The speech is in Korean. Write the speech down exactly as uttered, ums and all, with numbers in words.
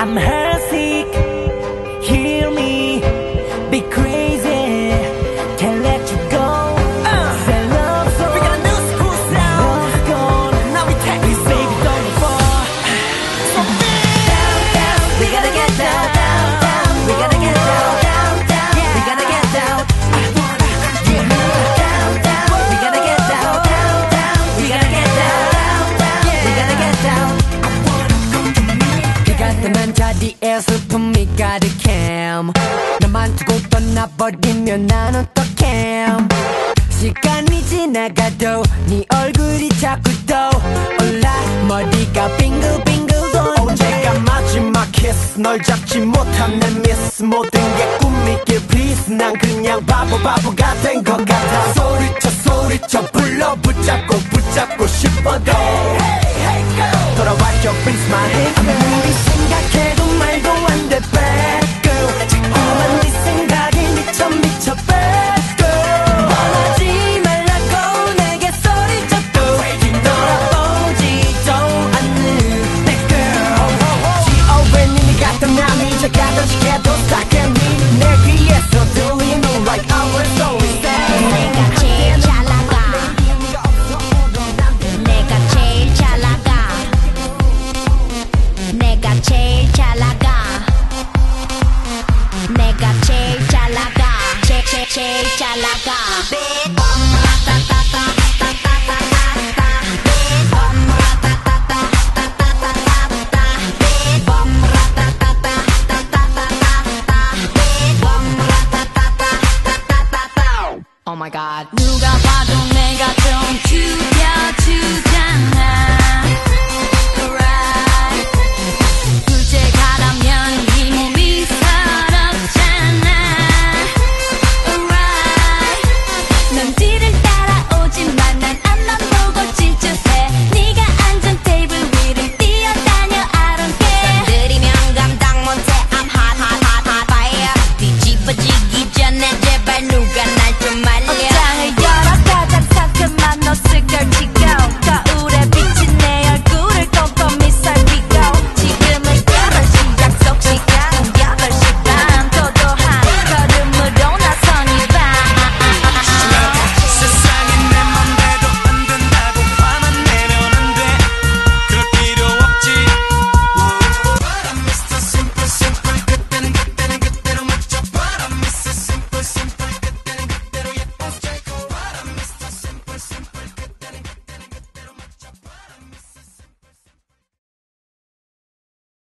I'm her sick. Hear me, be crazy, can't let you go. Uh, Say love so we got a new school sound. Love's gone, now we take this baby don't fall. So big. Down, down, we gotta get down, down, down. We gotta get down, down, down. Yeah. We gotta get down. I wanna get down, down. We gotta get down, down, down. We gotta get down, down, down. Yeah. We gotta get down. I wanna go to me. 그 같은 자리에 슬픔이 가득해. 너만 두고 떠나버리면 난 어떡해. 시간이 지나가도 네 얼굴이 자꾸 떠올라. 머리가 빙글빙글 돈. 언제가 마지막 키스 널 잡지 못한 내 미스. 모든 게 꿈이길 please. 난 그냥 바보 바보가 된 것 같아. 소리쳐 소리쳐 불러 붙잡고 붙잡고 싶어도 hey, hey, girl. 돌아와줘 please my hey girl. 아무리 생각해도 말도 안 돼 bad girl. 자꾸만 네 생각에 미쳐 미쳐 bad girl. 떠나지 말라고 내게 소리쳐도 돌아보지도 않는 bad girl. 지오웬이 같던 남이 이제 가끔씩 해도 스타겠니. 내 귀에서 들리는 like our story. 내가 제일 잘 나가. 내가 제일 잘 나가. 내가 제일 잘 나가. 내가 제일 잘 나가. 제, 제, 제일 잘 나가. Oh my god. 누가 봐도 내가 좀 죽여 주잖아.